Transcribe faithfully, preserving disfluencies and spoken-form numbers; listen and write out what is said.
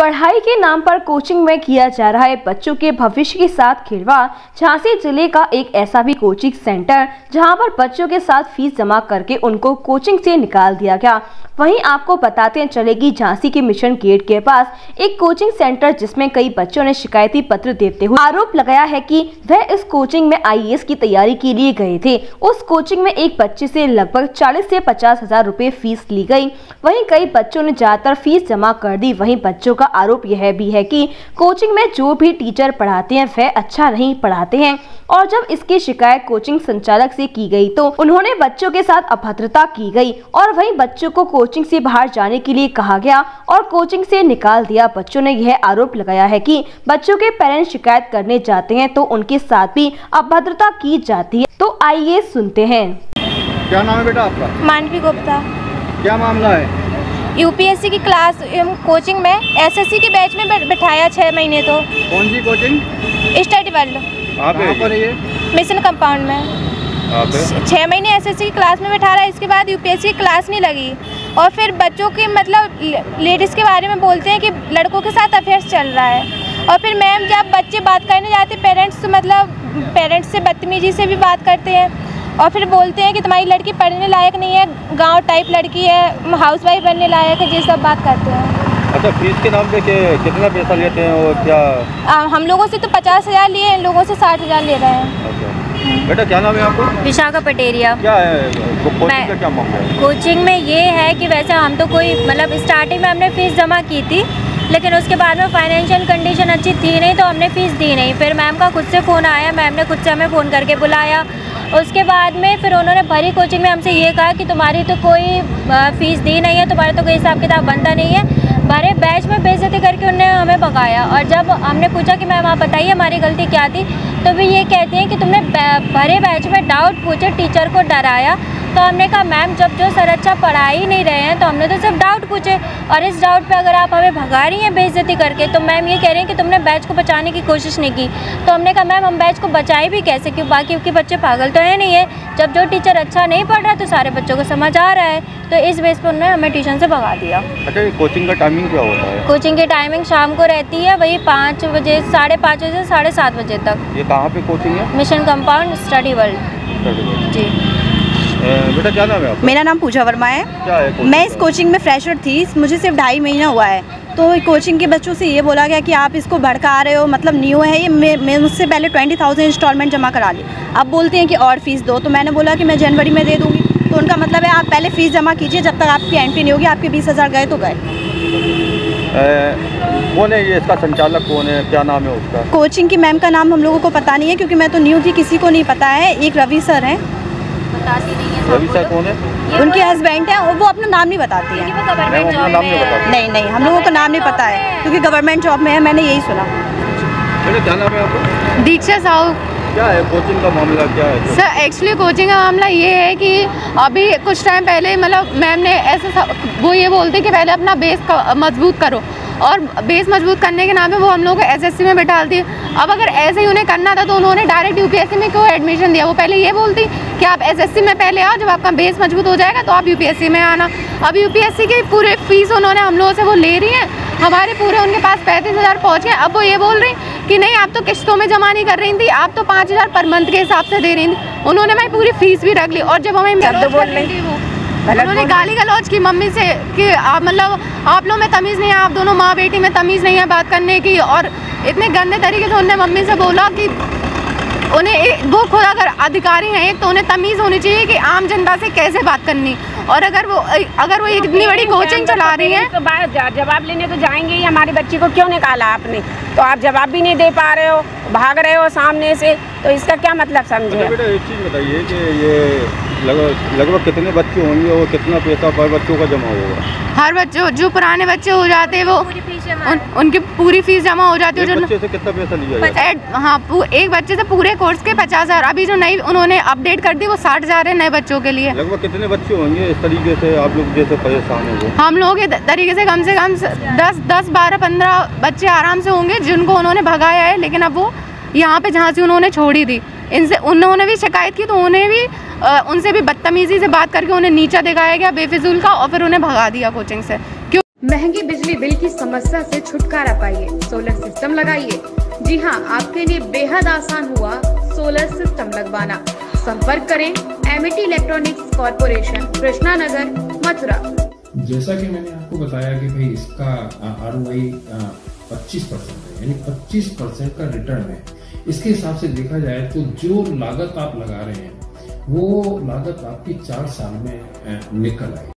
पढ़ाई के नाम पर कोचिंग में किया जा रहा है बच्चों के भविष्य के साथ खिलवाड़। झांसी जिले का एक ऐसा भी कोचिंग सेंटर जहां पर बच्चों के साथ फीस जमा करके उनको कोचिंग से निकाल दिया गया। वहीं आपको बताते चलेगी झांसी के मिशन गेट के पास एक कोचिंग सेंटर जिसमें कई बच्चों ने शिकायती पत्र देते हुए आरोप लगाया है कि वह इस कोचिंग में आई ए एस की तैयारी के लिए गए थे। उस कोचिंग में एक बच्चे से लगभग चालीस से पचास हजार रुपए फीस ली गई। वहीं कई बच्चों ने ज्यादातर फीस जमा कर दी। वहीं बच्चों का आरोप यह भी है कि कोचिंग में जो भी टीचर पढ़ाते हैं वह अच्छा नहीं पढ़ाते हैं और जब इसकी शिकायत कोचिंग संचालक से की गई तो उन्होंने बच्चों के साथ अभद्रता की गई और वहीं बच्चों को कोचिंग से बाहर जाने के लिए कहा गया और कोचिंग से निकाल दिया। बच्चों ने यह आरोप लगाया है कि बच्चों के पेरेंट्स शिकायत करने जाते हैं तो उनके साथ भी अभद्रता की जाती है। तो आइए सुनते हैं। क्या नाम है बेटा आपका? मानवी गुप्ता। क्या मामला है? यू पी एस सी की क्लास कोचिंग में एस एस सी के बैच में बिठाया छह महीने। तो कौन सी कोचिंग? Study world. आप पर है ये? मिशन कंपाउंड में छह महीने एस एस सी की क्लास में बैठा रहा है। इसके बाद यू पी एस सी की क्लास नहीं लगी और फिर बच्चों की मतलब लेडीज़ के बारे में बोलते हैं कि लड़कों के साथ अफेयर्स चल रहा है। और फिर मैम जब बच्चे बात करने जाते पेरेंट्स मतलब पेरेंट्स से बदतमीजी से भी बात करते हैं और फिर बोलते हैं कि तुम्हारी लड़की पढ़ने लायक नहीं है, गांव टाइप लड़की है, हाउसवाइफ बनने लायक है, ये सब बात करते हैं। अच्छा, फीस के नाम पे के कितना पैसा लेते हैं और क्या? आ, हम लोगों से तो पचास हजार लिए, इन लोगों से साठ हजार ले रहे हैं। अच्छा। बेटा क्या नाम है आपको? विशाखा पटेरिया। क्या है कोचिंग का क्या मामला है? कोचिंग में ये है कि वैसे हम तो कोई मतलब स्टार्टिंग में हमने फीस जमा की थी लेकिन उसके बाद में फाइनेंशियल कंडीशन अच्छी थी नहीं तो हमने फ़ीस दी नहीं। फिर मैम का खुद से फ़ोन आया, मैम ने खुद से हमें फ़ोन करके बुलाया। उसके बाद में फिर उन्होंने भरी कोचिंग में हमसे ये कहा कि तुम्हारी तो कोई फ़ीस दी नहीं है, तुम्हारा तो कोई हिसाब किताब बनता नहीं है। भरे बैच में बेइज्जती करके उन्होंने हमें भगाया और जब हमने पूछा कि मैम आप बताइए हमारी गलती क्या थी तो भी ये कहती हैं कि तुमने भरे बैच में डाउट पूछे, टीचर को डराया। तो हमने कहा मैम जब जो सर अच्छा पढ़ा ही नहीं रहे हैं तो हमने तो सिर्फ डाउट पूछे और इस डाउट पे अगर आप हमें भगा रही हैं बेइज्जती करके तो मैम ये कह रही हैं कि तुमने बैच को बचाने की कोशिश नहीं की। तो हमने कहा मैम हम बैच को बचाए भी कैसे, क्यों बाकी के बच्चे पागल तो है नहीं है। जब जो टीचर अच्छा नहीं पढ़ रहा तो सारे बच्चों को समझ आ रहा है। तो इस बेस पर उन्होंने हमें ट्यूशन से भगा दिया। अच्छा, कोचिंग का टाइमिंग क्या होता है? कोचिंग की टाइमिंग शाम को रहती है वही पाँच बजे साढ़े पाँच बजे से साढ़े सात बजे तक। ये कहाँ पे कोचिंग है? Mission compound study world. जी बेटा क्या नाम है आपका? मेरा नाम पूजा वर्मा है। क्या है? मैं इस कोचिंग में फ्रेशर थी, मुझे सिर्फ ढाई महीना हुआ है। तो कोचिंग के बच्चों से ये बोला गया कि आप इसको भड़का रहे हो, मतलब न्यू है ये, मैं, मैं मुझसे पहले ट्वेंटी थाउजेंड इंस्टॉलमेंट जमा करा ली। अब बोलते हैं कि और फीस दो, तो मैंने बोला कि मैं जनवरी में दे दूँगी। तो उनका मतलब है आप पहले फ़ीस जमा कीजिए, जब तक आपकी एंट्री नहीं होगी। आपके बीस हज़ार गए तो गए। कौन है ये, इसका संचालक कौन है, क्या नाम है उसका? कोचिंग की मैम का नाम हम लोगों को पता नहीं है क्योंकि मैं तो न्यू थी, किसी को नहीं पता है। एक रवि सर हैं। रवि सर कौन है? उनके हस्बैंड हैं और वो अपना नाम नहीं बताती हैं। नहीं नहीं हम लोगों को नाम नहीं पता है क्योंकि गवर्नमेंट जॉब में है, मैंने यही सुना। क्या नाम है आपको? दीक्षा साहू। क्या है कोचिंग का मामला, क्या है सर? एक्चुअली कोचिंग का मामला ये है कि अभी कुछ टाइम पहले मतलब मैम ने ऐसा वो ये बोलती कि पहले अपना बेस मजबूत करो और बेस मजबूत करने के नाम पे वो हम लोग को एस एस सी में बैठा दी। अब अगर ऐसे ही उन्हें करना था तो उन्होंने direct U P S C में क्यों एडमिशन दिया? वो पहले ये बोलती कि आप एस एस सी में पहले आओ, जब आपका बेस मजबूत हो जाएगा तो आप यू पी एस सी में आना। अब यू पी एस सी की पूरे फीस उन्होंने हम लोगों से वो ले रही हैं, हमारे पूरे उनके पास पैंतीस हज़ार पहुँच गए। अब वो ये बोल रही कि नहीं आप तो किस्तों में जमा नहीं कर रही थी, आप तो पाँच हज़ार पर मंथ के हिसाब से दे रही थी। उन्होंने हमारी पूरी फीस भी रख ली और जब हमें बोल रही थी वो उन्होंने गाली गलौज की मम्मी से कि आप मतलब आप लोग में तमीज़ नहीं है, आप दोनों माँ बेटी में तमीज़ नहीं है बात करने की। और इतने गंदे तरीके से उन्होंने मम्मी से बोला कि उन्हें वो खुद अगर अधिकारी हैं एक तो उन्हें तमीज़ होनी चाहिए कि आम जनता से कैसे बात करनी। और अगर वो अगर वो इतनी बड़ी कोचिंग चला रही हैं तो जवाब लेने तो जाएंगे ही। हमारे बच्चे को क्यों निकाला आपने, तो आप जवाब भी नहीं दे पा रहे हो, भाग रहे हो सामने से, तो इसका क्या मतलब समझे? अच्छा बेटा एक चीज़ बताइए कि ये लगभग लगभग कितने बच्चे होंगे और कितना पैसा पर बच्चों का जमा होगा? हर बच्चों जो पुराने बच्चे हो जाते हैं वो उन, उनकी पूरी फीस जमा हो जाती है। एक बच्चे से कितना पैसा लिया जाता है? हाँ, एक बच्चे से पूरे कोर्स के पचास हज़ार। अभी जो नई उन्होंने अपडेट कर दी वो साठ हज़ार है नए बच्चों के लिए। लगभग कितने बच्चे होंगे इस तरीके से आप लोग जैसे परेशान होंगे? हम लोग के तरीके से कम से कम दस दस बारह पंद्रह बच्चे आराम से होंगे जिनको उन्होंने भगाया है। लेकिन अब वो यहाँ पे जहाँ से उन्होंने छोड़ी थी, इनसे उन्होंने भी शिकायत की तो उन्हें भी आ, उनसे भी बदतमीजी से बात करके उन्हें नीचा दिखाया गया बेफिजूल का और फिर उन्हें भगा दिया कोचिंग से। महंगे बिजली बिल की समस्या से छुटकारा पाइए, सोलर सिस्टम लगाइए। जी हां, आपके लिए बेहद आसान हुआ सोलर सिस्टम लगवाना। संपर्क करें Amity electronics corporation, Krishna Nagar, Mathura. जैसा कि मैंने आपको बताया कि भाई इसका आर ओ आई पच्चीस परसेंट है, यानी पच्चीस परसेंट का रिटर्न है। इसके हिसाब से देखा जाए तो जो लागत आप लगा रहे हैं वो लागत आपकी चार साल में निकल आएगी।